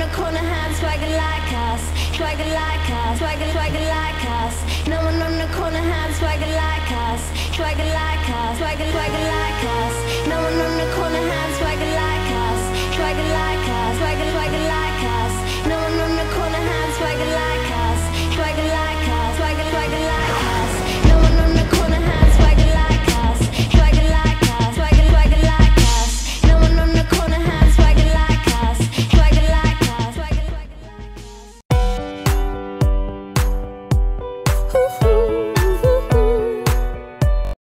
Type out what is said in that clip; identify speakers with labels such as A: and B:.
A: the corner had swagger like us, swagger like us, swagger like us. No one on the corner had swagger like us, swagger like us, swagger like us. No one on the corner had